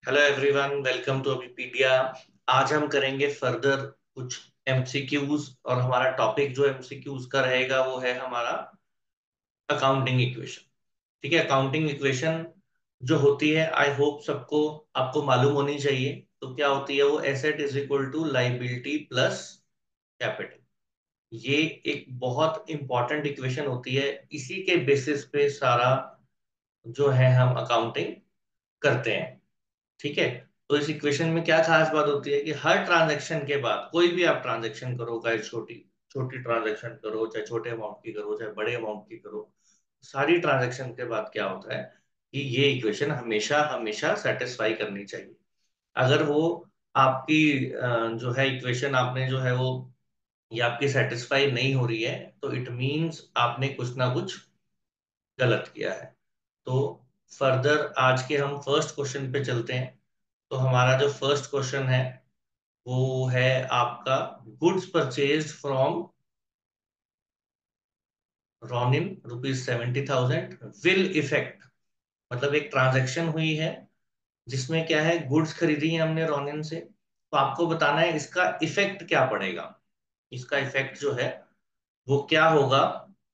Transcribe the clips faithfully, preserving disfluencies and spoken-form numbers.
Hello everyone, welcome to Abhipedia. आज हम करेंगे फर्दर कुछ एमसीक्यूज और हमारा टॉपिक जो एमसीक्यूज का रहेगा वो है हमारा अकाउंटिंग इक्वेशन। ठीक है, अकाउंटिंग इक्वेशन जो होती है आई होप सबको आपको मालूम होनी चाहिए। तो क्या होती है वो? Asset is equal to liability plus capital. ये एक बहुत इंपॉर्टेंट इक्वेशन होती है। इसी के बेसिस पे सारा जो है हम अकाउंटिंग करते हैं। ठीक है। तो इस इक्वेशन में क्या खास बात होती है कि हर ट्रांजैक्शन के बाद, कोई भी आप ट्रांजैक्शन करो, चाहे छोटी छोटी ट्रांजैक्शन करो, चाहे छोटे अमाउंट की करो, चाहे बड़े अमाउंट की करो, सारी ट्रांजैक्शन के बाद क्या होता है कि ये इक्वेशन हमेशा हमेशा सेटिस्फाई करनी चाहिए। अगर वो आपकी अ, जो है इक्वेशन आपने जो है वो ये आपकी सेटिस्फाई नहीं हो रही है, तो इट मीन्स आपने कुछ ना कुछ गलत किया है। तो फर्दर आज के हम फर्स्ट क्वेश्चन पे चलते हैं। तो हमारा जो फर्स्ट क्वेश्चन है वो है आपका, goods purchased from ronin rupees seventy thousand, will effect. मतलब एक ट्रांजैक्शन हुई है जिसमें क्या है, गुड्स खरीदी है हमने रोनिन से, तो आपको बताना है इसका इफेक्ट क्या पड़ेगा। इसका इफेक्ट जो है वो क्या होगा,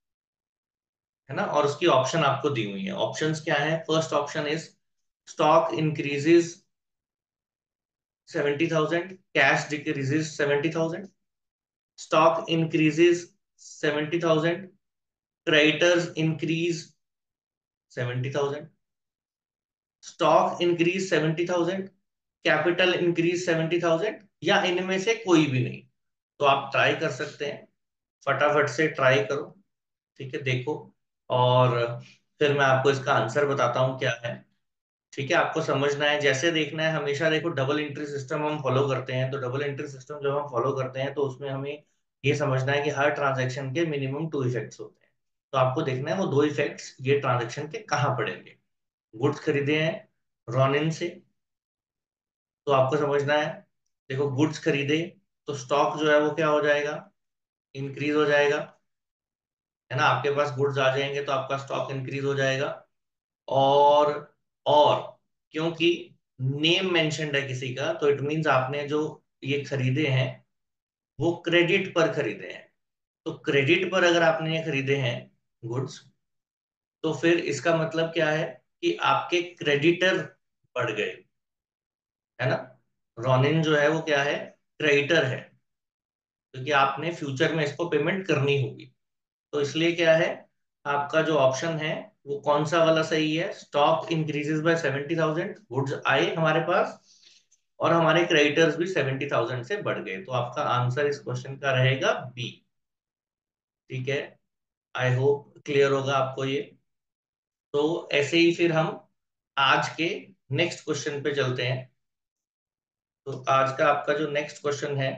है ना। और उसकी ऑप्शन आपको दी हुई है। ऑप्शंस क्या है? First option is stock increases seventy thousand, cash decreases seventy thousand, stock increases seventy thousand, creditors increase seventy thousand, stock increase seventy thousand, capital increase seventy thousand, या इनमें से कोई भी नहीं। तो आप ट्राई कर सकते हैं, फटाफट से ट्राई करो। ठीक है, देखो। और फिर मैं आपको इसका आंसर बताता हूँ क्या है। ठीक है, आपको समझना है, जैसे देखना है हमेशा। देखो, डबल एंट्री सिस्टम हम फॉलो करते हैं, तो डबल एंट्री सिस्टम जब हम फॉलो करते हैं तो उसमें हमें ये समझना है कि हर ट्रांजैक्शन के मिनिमम टू इफेक्ट्स होते हैं। तो आपको देखना है वो दो इफेक्ट्स ये ट्रांजैक्शन के कहाँ पड़ेंगे। गुड्स खरीदे हैं रॉनिन से, तो आपको समझना है। देखो, गुड्स खरीदे तो स्टॉक जो है वो क्या हो जाएगा, इंक्रीज हो जाएगा, है ना। आपके पास गुड्स आ जाएंगे तो आपका स्टॉक इंक्रीज हो जाएगा। और और क्योंकि नेम मेंशन्ड है किसी का, तो इट मींस आपने जो ये खरीदे हैं वो क्रेडिट पर खरीदे हैं। तो क्रेडिट पर अगर आपने ये खरीदे हैं गुड्स, तो फिर इसका मतलब क्या है कि आपके क्रेडिटर बढ़ गए, है ना। रोनिन जो है वो क्या है, क्रेडिटर है, क्योंकि आपने फ्यूचर में इसको पेमेंट करनी होगी। तो इसलिए क्या है, आपका जो ऑप्शन है वो कौन सा वाला सही है? Stock increases by seventy thousand, goods आए हमारे पास और हमारे क्रेडिटर्स भी सेवेंटी थाउजेंड से बढ़ गए। तो आपका आंसर इस क्वेश्चन का रहेगा बी। ठीक है, आई होप क्लियर होगा आपको ये। तो ऐसे ही फिर हम आज के नेक्स्ट क्वेश्चन पे चलते हैं। तो आज का आपका जो नेक्स्ट क्वेश्चन है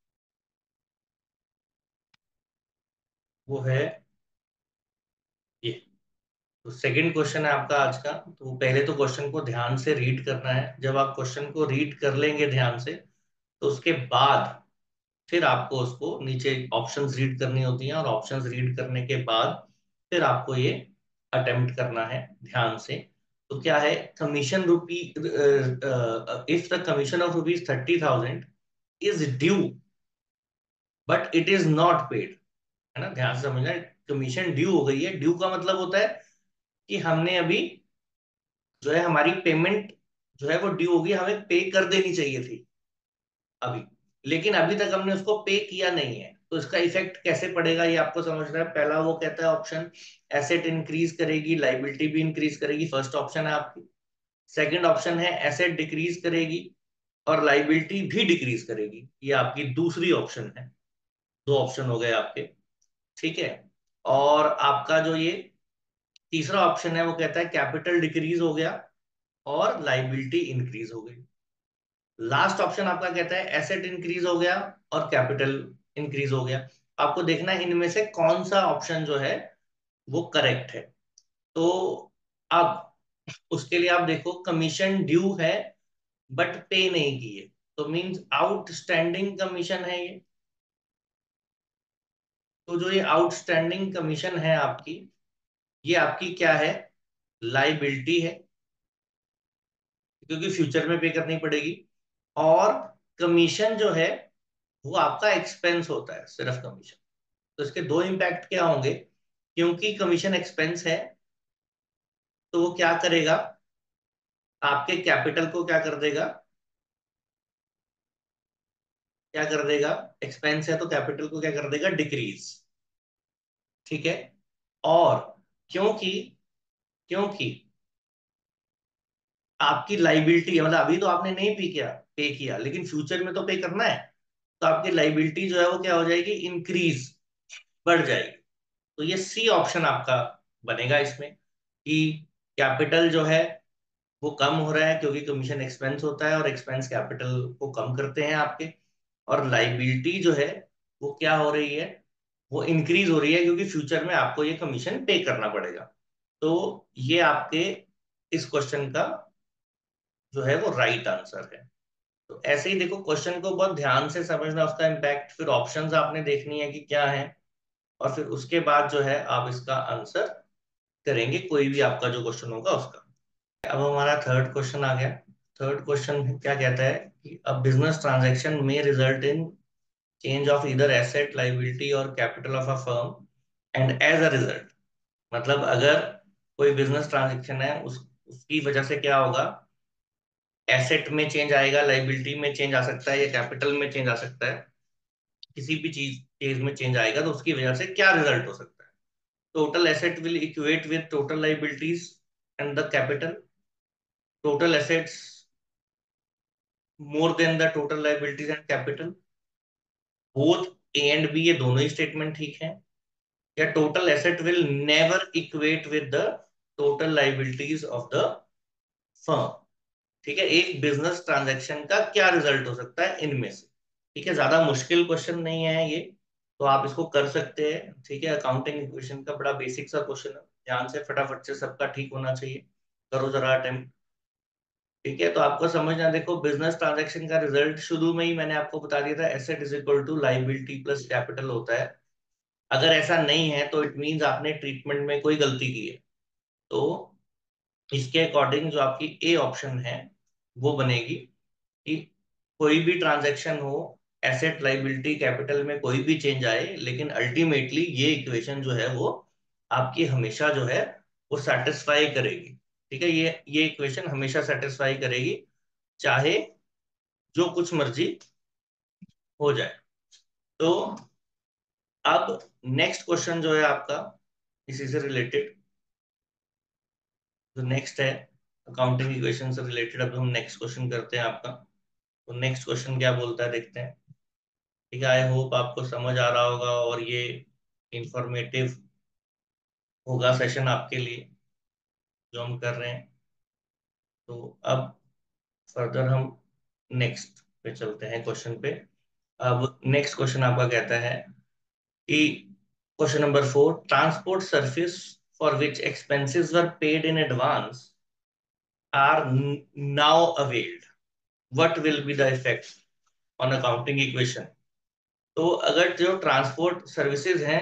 वो है ये। तो सेकंड क्वेश्चन है आपका आज का। तो पहले तो क्वेश्चन को ध्यान से रीड करना है। जब आप क्वेश्चन को रीड कर लेंगे ध्यान से, तो उसके बाद फिर आपको उसको नीचे ऑप्शंस रीड करनी होती हैं, और ऑप्शंस रीड करने के बाद फिर आपको ये अटेम्प्ट करना है ध्यान से। तो क्या है, commission rupee, if the commission of rupees thirty thousand is due but it is not paid, है ना। ध्यान से समझना, कमीशन ड्यू हो गई है। ड्यू का मतलब होता है कि हमने अभी जो है हमारी पेमेंट जो है वो ड्यू होगी, हमें पे कर देनी चाहिए थी अभी, लेकिन अभी तक हमने उसको पे किया नहीं है। तो इसका इफेक्ट कैसे पड़ेगा ये आपको समझना है। पहला वो कहता है ऑप्शन, एसेट इंक्रीज करेगी, लाइबिलिटी भी इंक्रीज करेगी, फर्स्ट ऑप्शन है आपकी। सेकंड ऑप्शन है एसेट डिक्रीज करेगी और लाइबिलिटी भी डिक्रीज करेगी, ये आपकी दूसरी ऑप्शन है। दो ऑप्शन हो गए आपके। ठीक है। और आपका जो ये तीसरा ऑप्शन है वो कहता है कैपिटल डिक्रीज हो गया और लाइबिलिटी इंक्रीज हो गई। लास्ट ऑप्शन आपका कहता है एसेट इंक्रीज हो गया और कैपिटल इंक्रीज हो गया। आपको देखना है इनमें से कौन सा ऑप्शन जो है वो करेक्ट है। तो अब उसके लिए आप देखो, कमीशन ड्यू है बट पे नहीं की है, तो मींस आउटस्टैंडिंग कमीशन है ये। तो जो ये आउटस्टैंडिंग कमीशन है आपकी, ये आपकी क्या है, लाइबिलिटी है। क्योंकि फ्यूचर में पे करनी पड़ेगी। और कमीशन जो है वो आपका एक्सपेंस होता है, सिर्फ कमीशन। तो इसके दो इम्पैक्ट क्या होंगे, क्योंकि कमीशन एक्सपेंस है तो वो क्या करेगा, आपके कैपिटल को क्या कर देगा, क्या कर देगा, एक्सपेंस है तो कैपिटल को क्या कर देगा, डिक्रीज। ठीक है। और क्योंकि क्योंकि आपकी लाइबिलिटी है, मतलब अभी तो आपने नहीं पे किया पे किया, लेकिन फ्यूचर में तो पे करना है, तो आपकी लाइबिलिटी जो है वो क्या हो जाएगी, इंक्रीज, बढ़ जाएगी। तो ये सी ऑप्शन आपका बनेगा इसमें, कि कैपिटल जो है वो कम हो रहा है क्योंकि कमीशन एक्सपेंस होता है और एक्सपेंस कैपिटल को कम करते हैं आपके। और लाइबिलिटी जो है वो क्या हो रही है, वो इंक्रीज हो रही है क्योंकि फ्यूचर में आपको ये कमीशन पे करना पड़ेगा। तो ये आपके इस क्वेश्चन का जो है वो राइट आंसर है। तो ऐसे ही देखो, क्वेश्चन को बहुत ध्यान से समझना, उसका इम्पैक्ट, फिर ऑप्शंस आपने देखनी है कि क्या है, और फिर उसके बाद जो है आप इसका आंसर करेंगे, कोई भी आपका जो क्वेश्चन होगा उसका। अब हमारा थर्ड क्वेश्चन आ गया। थर्ड क्वेश्चन क्या कहता है कि अ बिजनेस ट्रांजैक्शन में result in change of either asset, liability और capital of a firm and as a result. मतलब अगर कोई बिजनेस ट्रांजैक्शन है, उस उसकी वजह से क्या होगा, एसेट में चेंज आएगा, लाइबिलिटी में चेंज आ सकता है या कैपिटल में चेंज आ सकता है, किसी भी चीज चीज में चेंज आएगा तो उसकी वजह से क्या रिजल्ट हो सकता है। Total asset will equate with total liabilities and the capital, total assets more than the total liabilities and capital, both A and B, ये दोनों ही स्टेटमेंट ठीक है, या total asset will never equate with the total liabilities of the firm. ठीक है, एक business transaction का क्या रिजल्ट हो सकता है इनमें से। ठीक है, ज्यादा मुश्किल क्वेश्चन नहीं है ये, तो आप इसको कर सकते हैं। ठीक है, अकाउंटिंग इक्वेशन का बड़ा बेसिक सा क्वेश्चन है, ध्यान से फटाफट से सबका ठीक होना चाहिए। करो जरा अटेम्प्ट। ठीक है, तो आपको समझना, देखो बिजनेस ट्रांजैक्शन का रिजल्ट शुरू में ही मैंने आपको बता दिया था, asset is equal to liability plus capital होता है। अगर ऐसा नहीं है तो इट मींस आपने ट्रीटमेंट में कोई गलती की है। तो इसके अकॉर्डिंग जो आपकी ए ऑप्शन है वो बनेगी, कि कोई भी ट्रांजैक्शन हो, एसेट लाइबिलिटी कैपिटल में कोई भी चेंज आए, लेकिन अल्टीमेटली ये इक्वेशन जो है वो आपकी हमेशा जो है वो सेटिस्फाई करेगी। ठीक है, ये ये इक्वेशन हमेशा सेटिस्फाई करेगी, चाहे जो कुछ मर्जी हो जाए। तो अब नेक्स्ट क्वेश्चन जो है आपका इसी से रिलेटेड, जो नेक्स्ट है अकाउंटिंग इक्वेशन से रिलेटेड, अब हम नेक्स्ट क्वेश्चन करते हैं आपका। तो नेक्स्ट क्वेश्चन क्या बोलता है देखते हैं। ठीक है, आई होप आपको समझ आ रहा होगा और ये इंफॉर्मेटिव होगा सेशन आपके लिए जो हम कर रहे हैं। तो अब फर्दर हम नेक्स्ट पे चलते हैं क्वेश्चन पे। अब नेक्स्ट क्वेश्चन आपका कहता है कि question number four, transport service for which expenses were paid in advance are now availed, what will be the effect on accounting equation. तो अगर जो ट्रांसपोर्ट सर्विसेज हैं,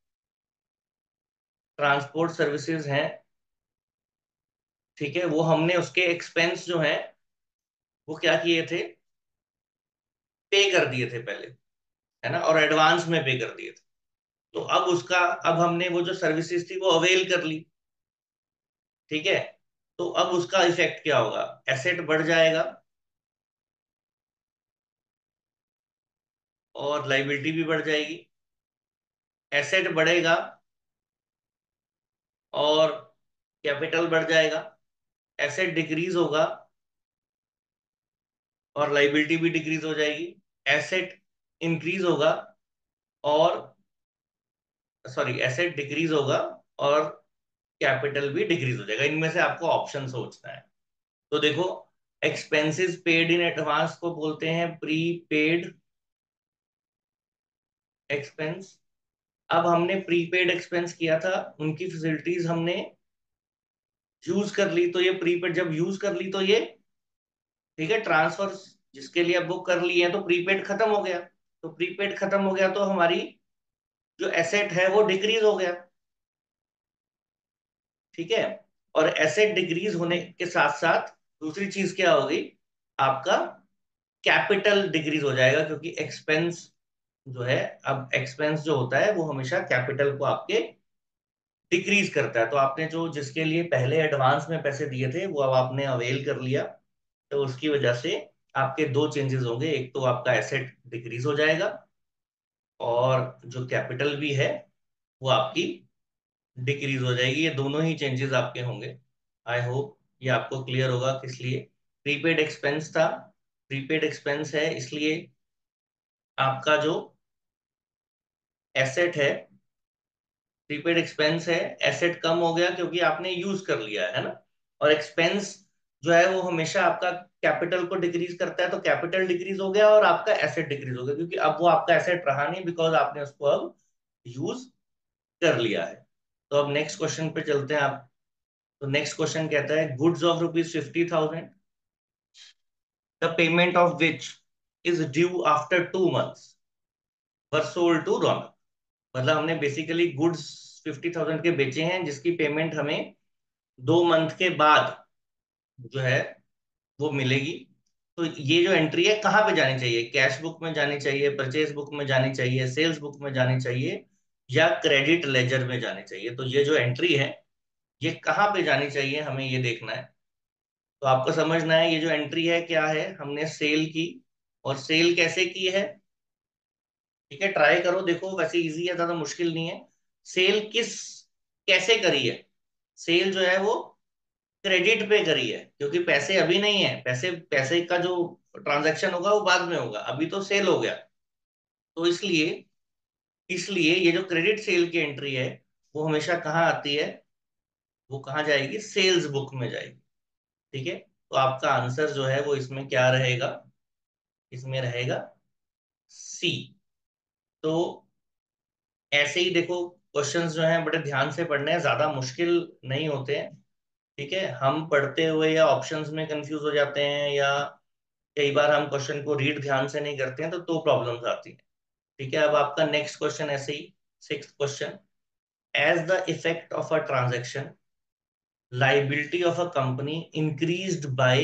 ट्रांसपोर्ट सर्विसेज हैं, ठीक है, वो हमने उसके एक्सपेंस जो है वो क्या किए थे, पे कर दिए थे पहले, है ना, और एडवांस में पे कर दिए थे। तो अब उसका, अब हमने वो जो सर्विसेज थी वो अवेल कर ली। ठीक है, तो अब उसका इफेक्ट क्या होगा, एसेट बढ़ जाएगा और लाइबिलिटी भी बढ़ जाएगी। एसेट बढ़ेगा और कैपिटल बढ़ जाएगा, एसेट डिक्रीज होगा और लाइबिलिटी भी डिक्रीज हो जाएगी। एसेट इंक्रीज होगा और, सॉरी, एसेट डिक्रीज होगा और कैपिटल भी डिक्रीज हो जाएगा। इनमें से आपको ऑप्शन सोचना है। तो देखो, एक्सपेंसेस पेड इन एडवांस को बोलते हैं प्री पेड एक्सपेंस। अब हमने प्रीपेड एक्सपेंस किया था, उनकी फैसिलिटीज हमने यूज कर ली, तो ये प्रीपेड जब यूज कर ली तो ये, ठीक है, ट्रांसफर जिसके लिए अब बुक कर लिए हैं तो प्रीपेड खत्म हो गया। तो प्रीपेड खत्म हो गया तो हमारी जो एसेट है वो डिक्रीज हो गया। ठीक है, और एसेट डिक्रीज होने के साथ साथ दूसरी चीज क्या होगी, आपका कैपिटल डिक्रीज हो जाएगा, क्योंकि एक्सपेंस जो है, अब एक्सपेंस जो होता है वो हमेशा कैपिटल को आपके डिक्रीज करता है। तो आपने जो जिसके लिए पहले एडवांस में पैसे दिए थे वो अब आपने अवेल कर लिया, तो उसकी वजह से आपके दो चेंजेस होंगे, एक तो आपका एसेट डिक्रीज हो जाएगा, और जो कैपिटल भी है वो आपकी डिक्रीज हो जाएगी। ये दोनों ही चेंजेस आपके होंगे। आई होप ये आपको क्लियर होगा किस लिए प्रीपेड एक्सपेंस था। प्रीपेड एक्सपेंस है इसलिए आपका जो एसेट है, प्रीपेड एक्सपेंस है, एसेट कम हो गया क्योंकि आपने यूज कर लिया है ना। और एक्सपेंस जो है वो हमेशा आपका कैपिटल को डिक्रीज करता है, तो कैपिटल डिक्रीज हो गया और आपका एसेट डिक्रीज हो गया, क्योंकि अब वो आपका एसेट रहा नहीं, बिकॉज आपने उसको अब यूज कर लिया है। तो अब नेक्स्ट क्वेश्चन पे चलते हैं आप। तो नेक्स्ट क्वेश्चन कहता है goods of rupees fifty thousand, the payment of which is due after two months were sold to Raunak. मतलब हमने बेसिकली गुड्स फिफ्टी थाउजेंड के बेचे हैं जिसकी पेमेंट हमें दो मंथ के बाद जो है वो मिलेगी। तो ये जो एंट्री है कहाँ पे जानी चाहिए, कैश बुक में जानी चाहिए, परचेज बुक में जानी चाहिए, सेल्स बुक में जानी चाहिए, या क्रेडिट लेजर में जानी चाहिए। तो ये जो एंट्री है ये कहाँ पे जानी चाहिए हमें ये देखना है। तो आपको समझना है ये जो एंट्री है क्या है, हमने सेल की, और सेल कैसे की है। ठीक है, ट्राई करो, देखो वैसे इजी है, ज्यादा मुश्किल नहीं है। सेल किस कैसे करी है, सेल जो है वो क्रेडिट पे करी है, क्योंकि पैसे अभी नहीं है, पैसे पैसे का जो ट्रांजैक्शन होगा वो बाद में होगा, अभी तो सेल हो गया। तो इसलिए इसलिए ये जो क्रेडिट सेल की एंट्री है वो हमेशा कहाँ आती है, वो कहाँ जाएगी, सेल्स बुक में जाएगी। ठीक है, तो आपका आंसर जो है वो इसमें क्या रहेगा, इसमें रहेगा सी। तो ऐसे ही देखो, क्वेश्चंस जो हैं बड़े ध्यान से पढ़ने हैं, ज्यादा मुश्किल नहीं होते हैं। ठीक है, हम पढ़ते हुए या ऑप्शंस में कंफ्यूज हो जाते हैं, या कई बार हम क्वेश्चन को रीड ध्यान से नहीं करते हैं, तो दो प्रॉब्लम्स आती हैं। ठीक है, अब आपका नेक्स्ट क्वेश्चन ऐसे ही, sixth question, as the effect of a transaction liability of a company increased by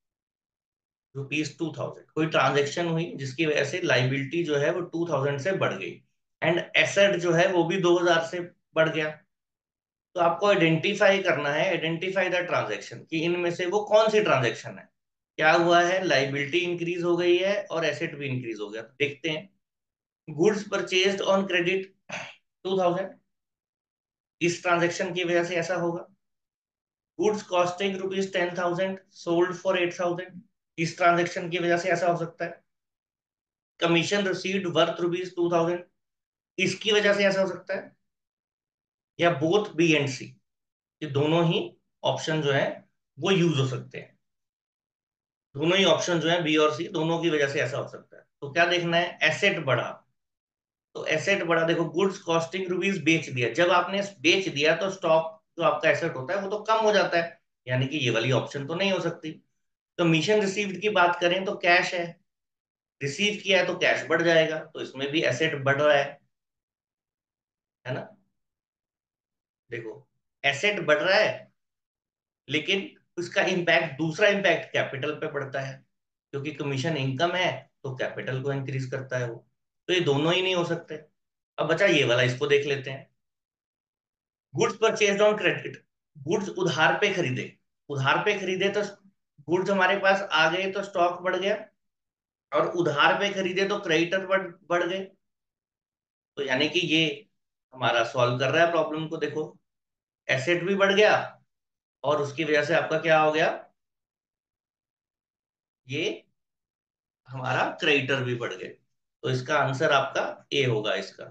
rupees two thousand. कोई ट्रांजैक्शन हुई जिसकी वजह से लाइबिलिटी जो है वो टू थाउजेंड से बढ़ गई, एंड एसेट जो है वो भी दो हजार से बढ़ गया। तो आपको आइडेंटिफाई करना है, आइडेंटिफाई द ट्रांजैक्शन, कि इनमें से वो कौन सी ट्रांजैक्शन है। क्या हुआ है, लाइबिलिटी इंक्रीज हो गई है और एसेट भी इंक्रीज हो गया। तो देखते हैं, goods purchased on credit two thousand, इस ट्रांजैक्शन की वजह से ऐसा होगा। Goods costing rupees ten thousand, sold for eight thousand, इस ट्रांजैक्शन की वजह से ऐसा हो सकता है। Commission received worth rupees two thousand, इसकी वजह से ऐसा हो सकता है। या बोथ बी एंड सी, ये दोनों ही ऑप्शन जो है वो यूज हो सकते हैं। दोनों ही ऑप्शन जो है बी और सी, दोनों की वजह से ऐसा हो सकता है। तो क्या देखना है, एसेट बढ़ा। तो एसेट बढ़ा, देखो गुड्स कॉस्टिंग रुपीज बेच दिया, जब आपने बेच दिया तो स्टॉक जो आपका एसेट होता है वो तो कम हो जाता है, यानी कि ये वाली ऑप्शन तो नहीं हो सकती। कमीशन रिसीव्ड की बात करें तो कैश है, रिसीव किया है तो कैश बढ़ जाएगा, तो इसमें भी एसेट बढ़ रहा है है ना। देखो, एसेट बढ़ रहा है, लेकिन उसका इम्पैक्ट, दूसरा इम्पैक्ट कैपिटल पे पड़ता है, क्योंकि कमीशन इनकम है तो कैपिटल को इंक्रीज करता है वो। तो ये दोनों ही नहीं हो सकते। अब बचा ये वाला, इसको देख लेते हैं। Goods purchased on credit, goods उधार पे खरीदे, उधार पे खरीदे तो गुड्स हमारे पास आ गए तो स्टॉक बढ़ गया, और उधार पे खरीदे तो क्रेडिटर बढ़ बढ़ गए। तो यानी कि ये हमारा सॉल्व कर रहा है प्रॉब्लम को। देखो, एसेट भी बढ़ गया और उसकी वजह से आपका क्या हो गया, ये हमारा क्रेडिटर भी बढ़ गए। तो इसका आंसर आपका ए होगा इसका।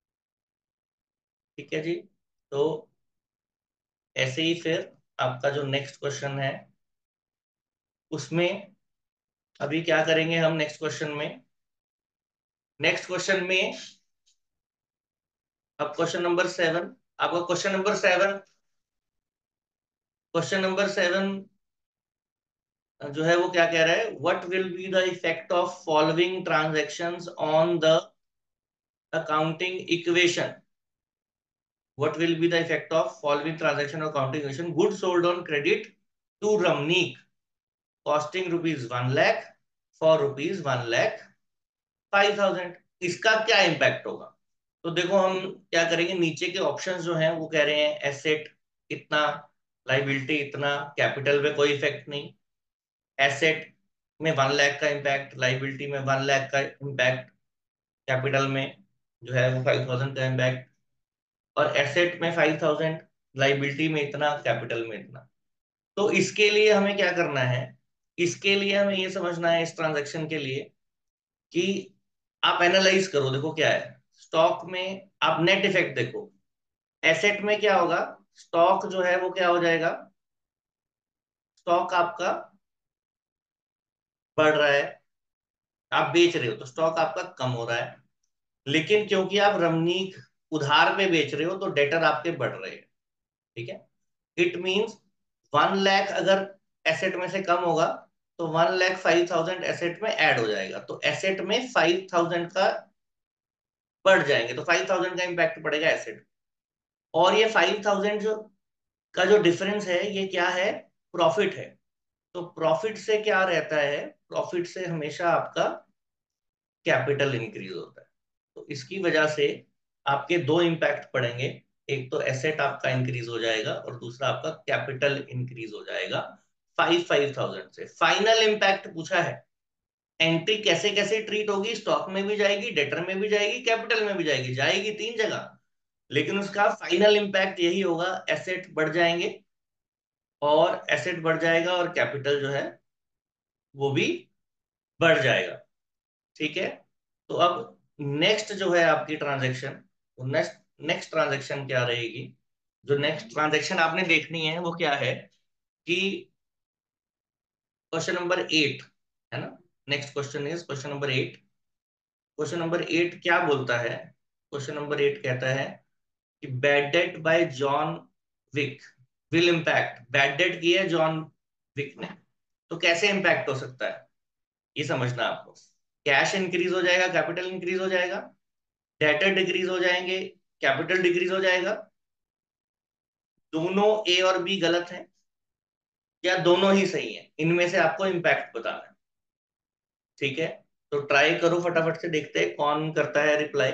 ठीक है जी। तो ऐसे ही फिर आपका जो नेक्स्ट क्वेश्चन है उसमें, अभी क्या करेंगे हम नेक्स्ट क्वेश्चन में, नेक्स्ट क्वेश्चन में अब क्वेश्चन नंबर सेवन, आपका question number seven, question number seven जो है वो क्या कह रहा है, what will be the effect of following transactions on the accounting equation. What will be the effect of following transaction or accounting equation? Goods sold on credit to Ramneek costing rupees one lakh, for rupees one lakh five thousand. इसका क्या impact होगा? तो देखो हम क्या करेंगे, नीचे के ऑप्शंस जो हैं वो कह रहे हैं एसेट इतना, लाइबिलिटी इतना, कैपिटल पे कोई इफेक्ट नहीं। एसेट में वन लाख का इम्पैक्ट, लाइबिलिटी में वन लाख का इम्पैक्ट, कैपिटल में जो है वो फाइव थाउजेंड का इम्पैक्ट, और एसेट में फाइव थाउजेंड, लाइबिलिटी में इतना, कैपिटल में इतना। तो इसके लिए हमें क्या करना है, इसके लिए हमें ये समझना है इस ट्रांजैक्शन के लिए कि आप एनालाइज करो, देखो क्या है स्टॉक में, आप नेट इफेक्ट देखो। एसेट में क्या होगा, स्टॉक जो है वो क्या हो जाएगा, स्टॉक आपका बढ़ रहा है, आप बेच रहे हो तो स्टॉक आपका कम हो रहा है। लेकिन क्योंकि आप रमनीक उधार पे बेच रहे हो तो डेटर आपके बढ़ रहे हैं। ठीक है, इट मींस वन लाख अगर एसेट में से कम होगा तो one lakh five thousand asset में ऐड हो जाएगा, तो एसेट में फाइव थाउजेंड का बढ़ जाएंगे, तो फाइव थाउजेंड का इम्पैक्ट पड़ेगा एसेट। और ये फाइव थाउजेंड जो का जो डिफरेंस है ये क्या है, प्रॉफिट है। तो प्रॉफिट से क्या रहता है, प्रॉफिट से हमेशा आपका कैपिटल इंक्रीज होता है। तो इसकी वजह से आपके दो इम्पैक्ट पड़ेंगे, एक तो एसेट आपका इंक्रीज हो जाएगा और दूसरा आपका कैपिटल इंक्रीज हो जाएगा फाइव फाइव थाउजेंड से। फाइनल इम्पैक्ट पूछा है, एंट्री कैसे कैसे ट्रीट होगी, स्टॉक में भी जाएगी, डेटर में भी जाएगी, कैपिटल में भी जाएगी, जाएगी तीन जगह, लेकिन उसका फाइनल इम्पैक्ट यही होगा, एसेट बढ़ जाएंगे, और एसेट बढ़ जाएगा और कैपिटल जो है वो भी बढ़ जाएगा। ठीक है, तो अब नेक्स्ट जो है आपकी ट्रांजैक्शन, नेक्स्ट नेक्स्ट ट्रांजैक्शन क्या रहेगी, जो नेक्स्ट ट्रांजैक्शन आपने देखनी है वो क्या है कि क्वेश्चन नंबर एट है ना। Next question is question number eight. Question number eight क्या बोलता है, क्वेश्चन नंबर एट कहता है कि bad debt by John Wick will impact, bad debt की है जॉन विक ने, तो कैसे इम्पैक्ट हो सकता है ये समझना है आपको। कैश इंक्रीज हो जाएगा, कैपिटल इंक्रीज हो जाएगा, डेटर डिक्रीज हो जाएंगे, कैपिटल डिक्रीज हो जाएगा, दोनों ए और बी गलत है, या दोनों ही सही है, इनमें से आपको इम्पैक्ट बताना है। ठीक है, तो ट्राई करो फटाफट से, देखते हैं कौन करता है रिप्लाई।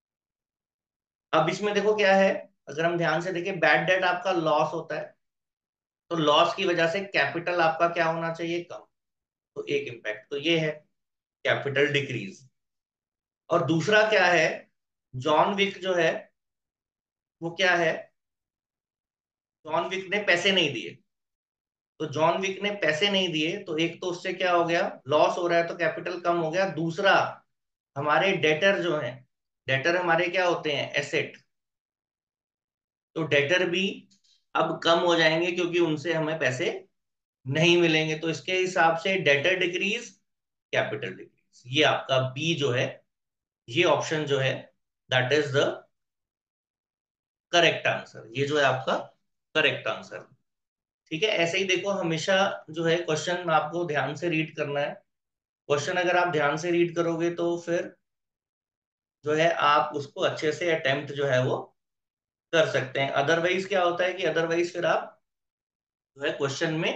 अब इसमें देखो क्या है, अगर हम ध्यान से देखें, बैड डेट आपका लॉस होता है, तो लॉस की वजह से कैपिटल आपका क्या होना चाहिए, कम, तो एक इम्पैक्ट तो ये है, कैपिटल डिक्रीज। और दूसरा क्या है, जॉन विक जो है वो क्या है, जॉन विक ने पैसे नहीं दिए, तो जॉन विक ने पैसे नहीं दिए, तो एक तो उससे क्या हो गया, लॉस हो रहा है, तो कैपिटल कम हो गया। दूसरा, हमारे डेटर जो हैं, डेटर हमारे क्या होते हैं, एसेट, तो डेटर भी अब कम हो जाएंगे क्योंकि उनसे हमें पैसे नहीं मिलेंगे, तो इसके हिसाब से डेटर डिक्रीज, कैपिटल डिक्रीज, ये आपका बी जो है, ये ऑप्शन जो है that is the correct answer, ये जो है आपका करेक्ट आंसर। ठीक है, ऐसे ही देखो हमेशा जो है क्वेश्चन आपको ध्यान से रीड करना है। क्वेश्चन अगर आप ध्यान से रीड करोगे तो फिर जो है आप उसको अच्छे से अटेम्प्ट जो है वो कर सकते हैं। अदरवाइज क्या होता है कि अदरवाइज फिर आप जो है क्वेश्चन में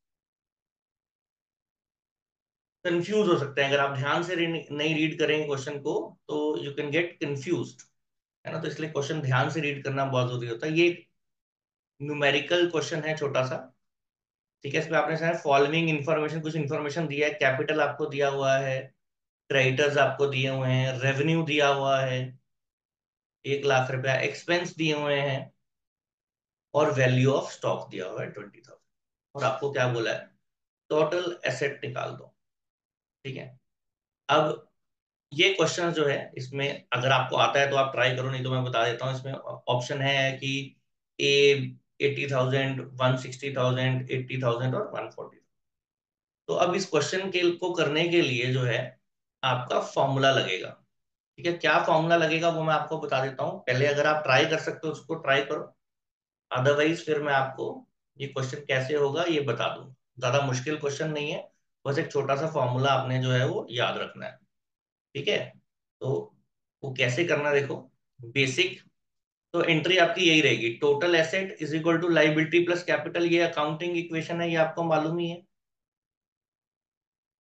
कंफ्यूज हो सकते हैं, अगर आप ध्यान से री- नहीं रीड करेंगे क्वेश्चन को तो यू कैन गेट कंफ्यूज्ड, है ना। तो इसलिए क्वेश्चन ध्यान से रीड करना बहुत जरूरी होता है। ये न्यूमेरिकल क्वेश्चन है छोटा सा। ठीक है, इसमें आपने फॉलोइंग इन्फॉर्मेशन, कुछ इन्फॉर्मेशन दिया है, कैपिटल आपको दिया हुआ है, क्रेडिटर्स आपको दिए हुए हैं, रेवेन्यू दिया हुआ है एक लाख रुपया, एक्सपेंस दिए हुए हैं, और वैल्यू ऑफ स्टॉक दिया हुआ है ट्वेंटी थाउजेंड, और आपको क्या बोला है, टोटल एसेट निकाल दो। ठीक है, अब ये क्वेश्चन जो है इसमें अगर आपको आता है तो आप ट्राई करो, नहीं तो मैं बता देता हूँ। इसमें ऑप्शन है कि A eighty thousand, one sixty thousand, eighty thousand और वन फोर्टी। तो अब इस क्वेश्चन के को करने के लिए जो है आपका फॉर्मूला लगेगा। ठीक है, क्या फॉर्मूला लगेगा वो मैं आपको बता देता हूँ पहले, अगर आप ट्राई कर सकते हो उसको ट्राई करो, अदरवाइज फिर मैं आपको ये क्वेश्चन कैसे होगा ये बता दूंगा। ज्यादा मुश्किल क्वेश्चन नहीं है, बस एक छोटा सा फॉर्मूला आपने जो है वो याद रखना है। ठीक है, तो वो कैसे करना देखो, बेसिक तो एंट्री आपकी यही रहेगी, total asset is equal to liability plus capital, ये अकाउंटिंग इक्वेशन है, ये आपको मालूम ही है।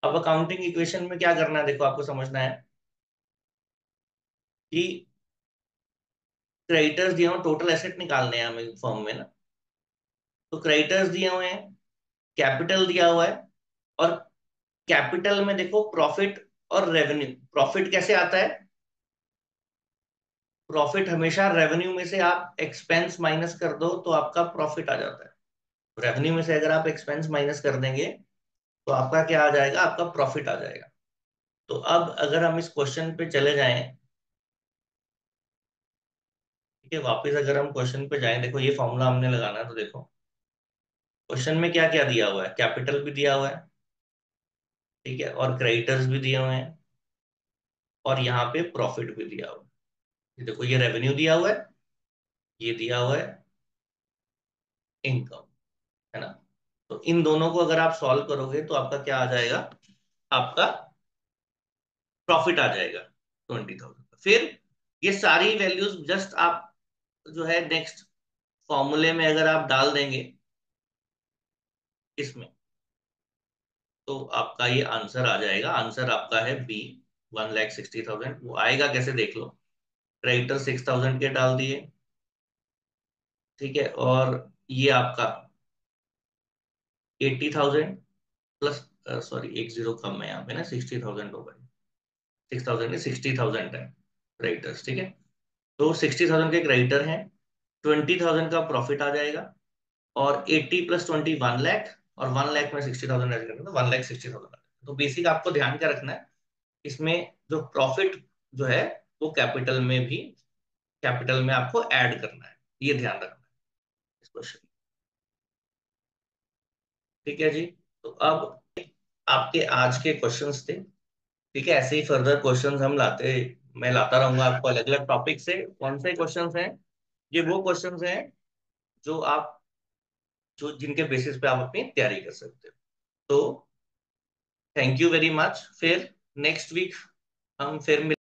अब अकाउंटिंग इक्वेशन में क्या करना है, देखो आपको समझना है कि क्रेडिटर्स दिए हुए, टोटल एसेट निकालने हैं हमें फॉर्म में ना। तो क्रेडिटर्स दिए हुए हैं, कैपिटल दिया हुआ है, और कैपिटल में देखो प्रॉफिट और रेवेन्यू। प्रॉफिट कैसे आता है? प्रॉफिट हमेशा रेवेन्यू में से आप एक्सपेंस माइनस कर दो तो आपका प्रॉफिट आ जाता है। रेवेन्यू में से अगर आप एक्सपेंस माइनस कर देंगे तो आपका क्या आ जाएगा? आपका प्रॉफिट आ जाएगा। तो अब अगर हम इस क्वेश्चन पे चले जाएं, ठीक है, वापस अगर हम क्वेश्चन पे जाएं, देखो ये फॉर्मूला हमने लगाना है, तो देखो क्वेश्चन में क्या क्या दिया हुआ है। कैपिटल भी दिया हुआ है, ठीक है, और क्रेडिटर्स भी दिए हुए हैं, और यहाँ पे प्रॉफिट भी दिया हुआ है। ये देखो, ये रेवेन्यू दिया हुआ है, ये दिया हुआ है इनकम, है ना। तो इन दोनों को अगर आप सॉल्व करोगे तो आपका क्या आ जाएगा? आपका प्रॉफिट आ जाएगा ट्वेंटी थाउजेंड। फिर ये सारी वैल्यूज जस्ट आप जो है नेक्स्ट फॉर्मूले में अगर आप डाल देंगे इसमें, तो आपका ये आंसर आ जाएगा। आंसर आपका है B, one lakh sixty thousand. वो आएगा कैसे देख लो। क्रेडिटर सिक्स थाउजेंड के डाल दिए, ठीक है, और ये आपका एट्टी थाउजेंड, प्लस, सॉरी एक जीरो कम है यहाँ पे ना, सिक्सटी थाउजेंड होगा। सिक्स थाउजेंड सिक्सटी थाउजेंड है क्रेडिटर्स, ठीक है। तो सिक्सटी थाउजेंड के क्रेडिटर हैं, ट्वेंटी थाउजेंड का प्रॉफिट आ जाएगा, और eighty plus twenty one lakh, और वन लैख में सिक्सटी थाउजेंड ऐड करेंगे तो वन लैख सिक्सटी थाउजेंड। तो बेसिक आपको ध्यान क्या रखना है इसमें, जो प्रॉफिट जो है वो कैपिटल में भी, कैपिटल में आपको ऐड करना है, ये ध्यान रखना है इस क्वेश्चन। ठीक है जी। तो अब आपके आज के क्वेश्चंस थे, ठीक है। ऐसे ही फर्दर क्वेश्चंस हम लाते, मैं लाता रहूंगा आपको अलग अलग टॉपिक से। कौन से क्वेश्चंस हैं? ये वो क्वेश्चंस हैं जो आप, जो जिनके बेसिस पे आप अपनी तैयारी कर सकते हो। तो थैंक यू वेरी मच। फिर नेक्स्ट वीक हम फिर